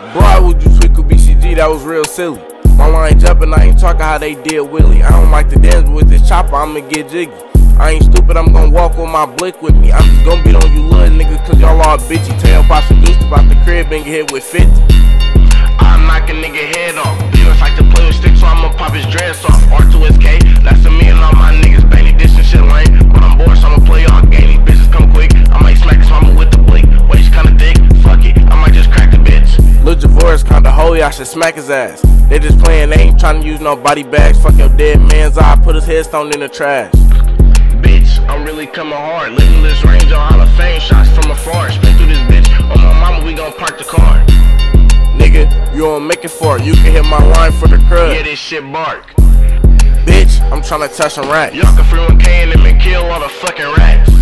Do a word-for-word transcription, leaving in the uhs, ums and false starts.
Bro, would you tweak with B C G? That was real silly. My line jumping, I ain't talking how they did Willie. I don't like to dance with this chopper, I'ma get jiggy. I ain't stupid, I'm gon' walk with my blick with me. I'm just gon' beat on you little niggas cause y'all all bitchy. Tell Pops seduced about the crib and get hit with fifty. I knock a nigga head off. Niggas like to play with sticks, so I'ma pop his dress off. R two S K, that's a me and all my niggas. Bailey, this and shit lame. But I'm bored, so I'ma play all game. These bitches come quick. I might smack his mama with the blick. Waist kinda thick, fuck it, I might just crack the bitch. Lil Javor's kinda holy, I should smack his ass. They just playing, they ain't tryna use no body bags. Fuck your dead man's eye, put his headstone in the trash. Bitch, I'm really coming hard. Limitless range on Hall of Fame shots from afar. Spin through this bitch, on my mama we gon' park the car. Nigga, you don't make it for it. You can hit my line for the crud. Yeah, this shit bark. Bitch, I'm tryna touch some racks. Y'all can free one K and them and kill all the fucking rats.